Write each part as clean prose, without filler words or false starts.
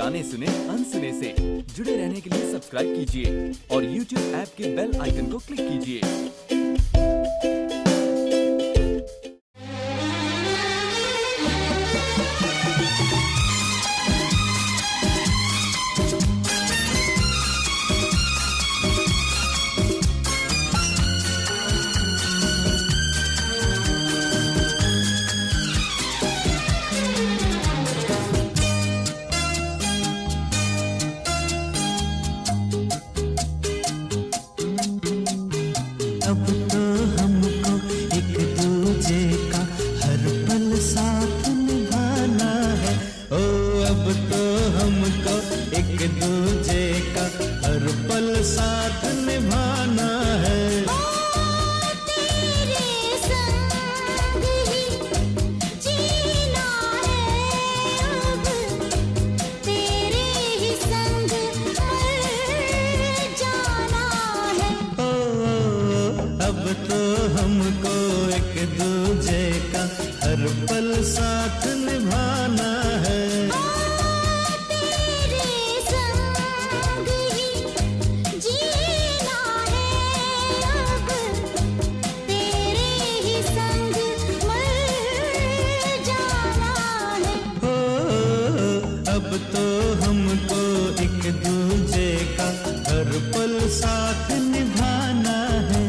गाने सुने अनसुने से। जुड़े रहने के लिए सब्सक्राइब कीजिए और YouTube ऐप के बेल आइकन को क्लिक कीजिए। अब तो हमको एक दूजे का हर पल साथ निभाना है। ओ अब तो हमको एक दूजे का हर पल साथ निभाना है। तेरे संग ही जीना है, अब तेरे ही संग मर जाना है। अब तो हमको एक दूजे का हर पल साथ निभाना है। तेरे संग ही जीना है, अब तेरे ही संग मर जाना है। अब तो हमको एक दूजे का हर पल साथ निभाना है।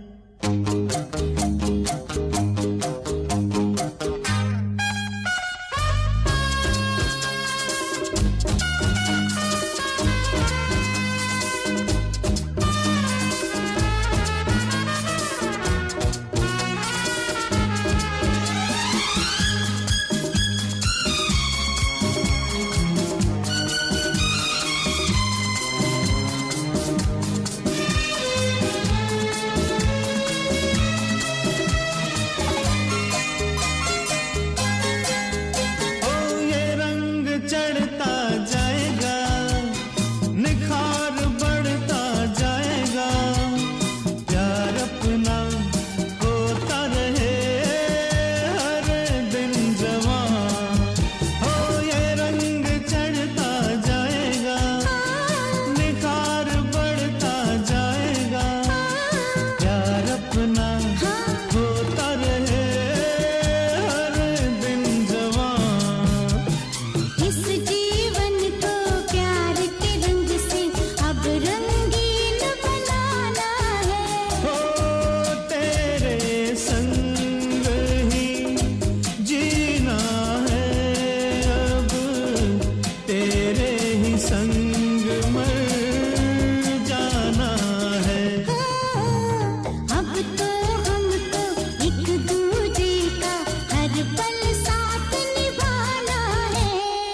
चढ़ता जाएगा, निखार बढ़ता जाएगा, प्यार अपना होता रहे हर दिन जवान। हो ये रंग चढ़ता जाएगा, निखार बढ़ता जाएगा, प्यार अपना होता रहे हर दिन जवान। इस जीवन को प्यार के रंग से अब रंगीन बनाना है। हो तेरे संग ही जीना है, अब तेरे ही संग मर जाना है। अब तो हमको एक दूजे का हर पल साथ निभाना है।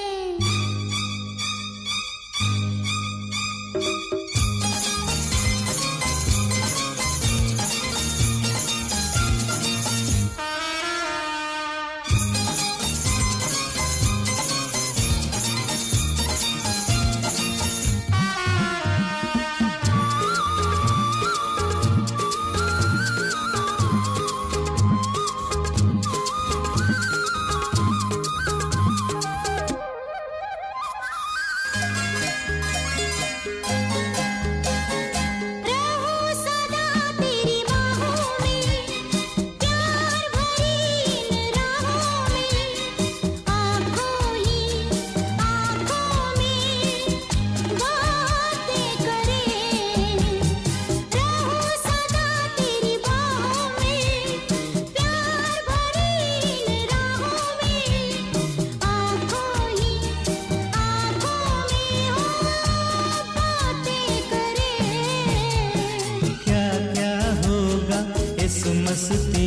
रहूं सदा तेरी बाहों में, प्यार भरी इन राहों में, आँखों ही आँखों में बातें करें। रहूं सदा तेरी बाहों में, प्यार भरी इन राहों में, आँखों ही आँखों में हो बातें करें। क्या क्या होगा इस मस्ती